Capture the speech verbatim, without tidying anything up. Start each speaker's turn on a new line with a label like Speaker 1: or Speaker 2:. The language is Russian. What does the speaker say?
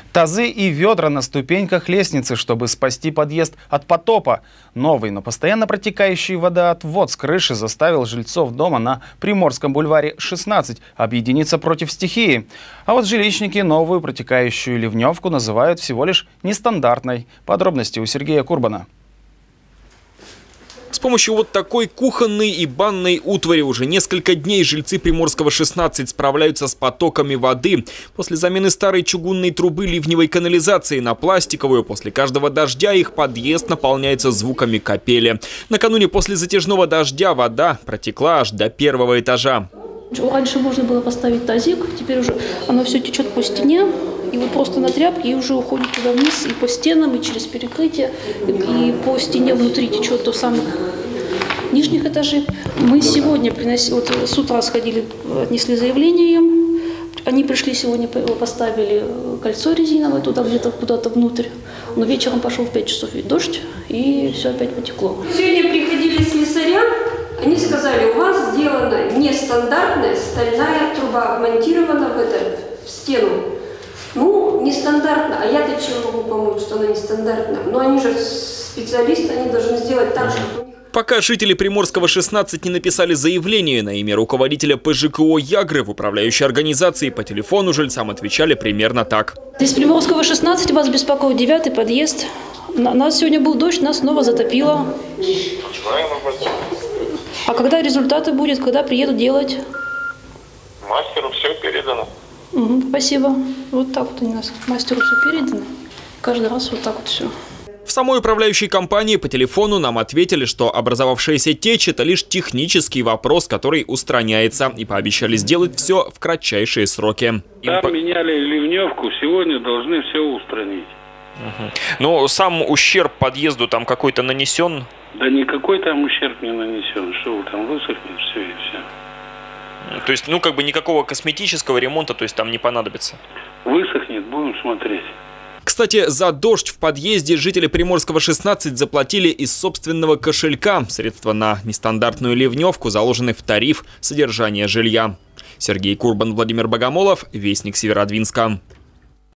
Speaker 1: Тазы и ведра на ступеньках лестницы, чтобы спасти подъезд от потопа. Новый, но постоянно протекающий водоотвод с крыши заставил жильцов дома на Приморском бульваре шестнадцать объединиться против стихии. А вот жилищники новую протекающую ливневку называют всего лишь нестандартной. Подробности у Сергея Курбана.
Speaker 2: С помощью вот такой кухонной и банной утвари уже несколько дней жильцы Приморского шестнадцать справляются с потоками воды. После замены старой чугунной трубы ливневой канализации на пластиковую, после каждого дождя их подъезд наполняется звуками капели. Накануне после затяжного дождя вода протекла аж до первого этажа.
Speaker 3: Раньше можно было поставить тазик, теперь уже оно все течет по стене. И вот просто на тряпке и уже уходит туда вниз, и по стенам, и через перекрытие, и по стене внутри течет до самых нижних этажей. Мы сегодня приносили, вот с утра сходили, отнесли заявление им. Они пришли сегодня, поставили кольцо резиновое туда где-то куда-то внутрь. Но вечером пошел в пять часов дождь, и все опять потекло.
Speaker 4: Сегодня приходили слесаря, они сказали, у вас сделана нестандартная стальная труба, вмонтирована в, это, в стену. Ну, нестандартно, а я-то чем могу помочь, что она нестандартна? Но они же специалисты, они должны сделать так, чтобы у них...
Speaker 2: Пока жители Приморского шестнадцать не написали заявление на имя руководителя Пэ Жэ Ка О Ягры, в управляющей организации по телефону жильцам отвечали примерно так.
Speaker 3: Из Приморского шестнадцать вас беспокоит девятый подъезд. У нас сегодня был дождь, нас снова затопило. А когда результаты будут, когда приедут делать?
Speaker 5: Мастеру все передано.
Speaker 3: Угу, спасибо. Вот так вот у нас мастеру все передано. Каждый раз вот так вот все.
Speaker 2: В самой управляющей компании по телефону нам ответили, что образовавшаяся течь – это лишь технический вопрос, который устраняется, и пообещали сделать все в кратчайшие сроки.
Speaker 6: Там Им... меняли ливневку, сегодня должны все устранить.
Speaker 2: Угу. Но сам ущерб подъезду там какой-то нанесен?
Speaker 6: Да никакой там ущерб не нанесен, что вы там высохнет все и все.
Speaker 2: То есть, ну, как бы никакого косметического ремонта, то есть там не понадобится?
Speaker 6: Высохнет, будем смотреть.
Speaker 2: Кстати, за дождь в подъезде жители Приморского шестнадцать заплатили из собственного кошелька. Средства на нестандартную ливневку заложены в тариф содержания жилья. Сергей Курбан, Владимир Богомолов, Вестник Северодвинска.